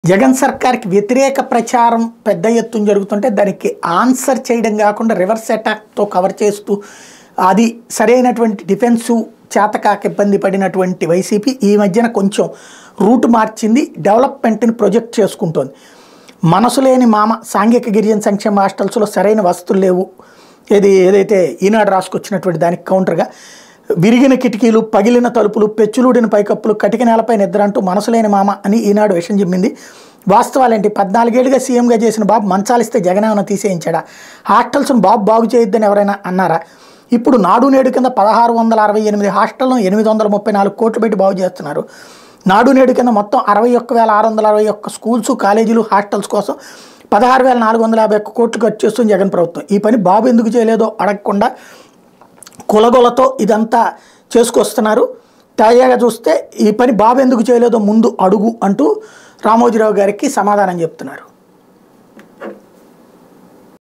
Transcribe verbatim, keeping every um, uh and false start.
జగన్ సర్కార్కి వ్యతిరేక ప్రచారం పెద్ద ఎత్తున జరుగుతుంటే దానికి ఆన్సర్ చేయడం కాకుండా రివర్స్ అటాక్తో కవర్ చేస్తూ అది సరైనటువంటి డిఫెన్సు చేతకాక ఇబ్బంది పడినటువంటి వైసీపీ ఈ మధ్యన కొంచెం రూట్ మార్చింది, డెవలప్మెంట్ని ప్రొజెక్ట్ చేసుకుంటోంది. మనసు లేని మామ సాంఘిక గిరిజన సంక్షేమ హాస్టల్స్లో సరైన వసతులు లేవు, ఏది ఏదైతే ఈనాడు రాసుకొచ్చినటువంటి దానికి కౌంటర్గా విరిగిన కిటికీలు, పగిలిన తలుపులు, పెచ్చులూడిన పైకప్పులు, కటిక నేలపై నిద్ర అంటూ మనసు లేని మామ అని ఈనాడు విషయం చెప్పింది. వాస్తవాలేంటి? పద్నాలుగేళ్లుగా సీఎంగా చేసిన బాబు మంచాలిస్తే జగన్ ఏమైనా తీసేయించాడా? హాస్టల్స్ను బాబు బాగు చేయొద్దని ఎవరైనా అన్నారా? ఇప్పుడు నాడు నేడు కింద పదహారు వందల అరవై ఎనిమిది హాస్టల్ను ఎనిమిది వందల ముప్పై నాలుగు కోట్లు పెట్టి బాగు చేస్తున్నారు. నాడు నేడు కింద మొత్తం అరవై ఒక్క వేల ఆరు వందల అరవై ఒక్క స్కూల్స్, కాలేజీలు, హాస్టల్స్ కోసం పదహారు వేల నాలుగు వందల యాభై ఒక్క కోట్లు ఖర్చు చేస్తుంది జగన్ ప్రభుత్వం. ఈ పని బాబు ఎందుకు చేయలేదో అడగకుండా కులగొలతో ఇదంతా చేసుకొస్తున్నారు. తాజాగా చూస్తే ఈ పని బాబు ఎందుకు చేయలేదో ముందు అడుగు అంటూ రామోజీరావు గారికి సమాధానం చెప్తున్నారు.